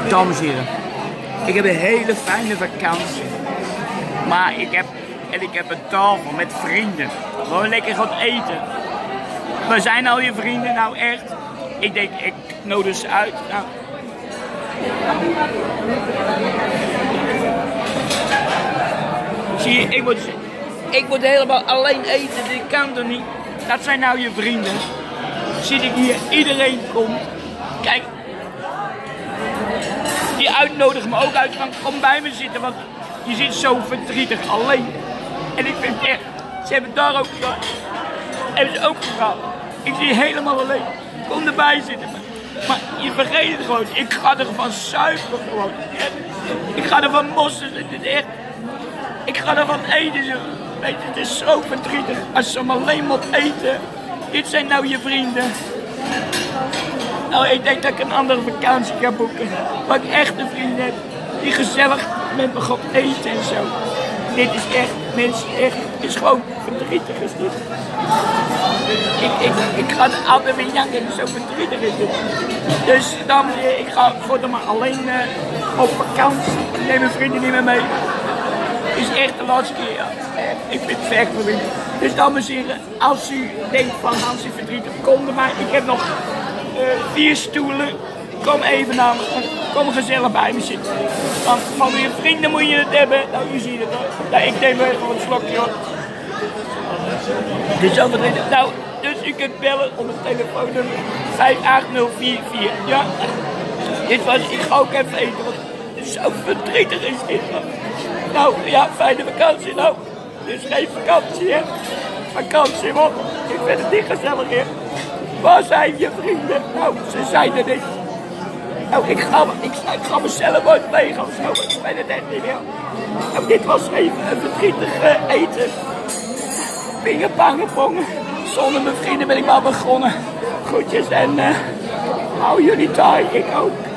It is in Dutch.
Dames en heren, ik heb een hele fijne vakantie. Maar ik heb een tafel met vrienden. Gewoon lekker gaan eten. We zijn al je vrienden, nou echt. Ik denk, ik nodig ze uit. Nou. Zie je, ik moet helemaal alleen eten, dit kan toch niet? Dat zijn nou je vrienden. Zie ik hier, iedereen komt. Kijk, die uitnodigen me ook uit van kom bij me zitten, want je zit zo verdrietig alleen. En ik vind echt, ze hebben daar ook gedaan. Hebben ze ook gedaan. Ik zie je helemaal alleen. Kom erbij zitten. Maar je vergeet het gewoon. Ik ga er van zuipen gewoon. Ik ga er van mossen. Echt. Ik ga er van eten. Weet je, het is zo verdrietig. Als ze maar alleen moet eten. Dit zijn nou je vrienden. Nou, ik denk dat ik een andere vakantie ga boeken. Waar ik echt een vriend heb. Die gezellig met me gaat eten en zo. Dit is echt, mensen, echt. Het is gewoon verdrietig is dit. Ik ga er altijd weer janken, zo verdrietig is dit. Dus dames en heren, ik ga voortaan maar alleen op vakantie. Ik neem mijn vrienden niet meer mee. Het is echt de laatste keer, ja. Ik vind het echt vervelend. Dus dames en heren, als u denkt van Hans is verdrietig, kom er maar. Ik heb nog 4 stoelen. Kom even naar me. Kom gezellig bij me zitten. Want van je vrienden moet je het hebben. Nou, je ziet het hoor. Nou, ik neem even een slokje hoor. Dus over nou, dus u kunt bellen op het telefoonnummer 58044. Ja. Dit was, ik ga ook even eten, want het is zo verdrietig is dit. Nou, ja, fijne vakantie nou. Dit is geen vakantie hè. Vakantie man. Ik vind het niet gezellig hier. Waar zijn je vrienden? Nou, ze zijn er niet. Nou, ik ga mezelf uitleggen of zo. Ik weet het echt niet meer. Nou, dit was even een verdrietig eten. Pingepang geprongen. Zonder mijn vrienden ben ik maar begonnen. Groetjes en hou jullie taai, ik ook.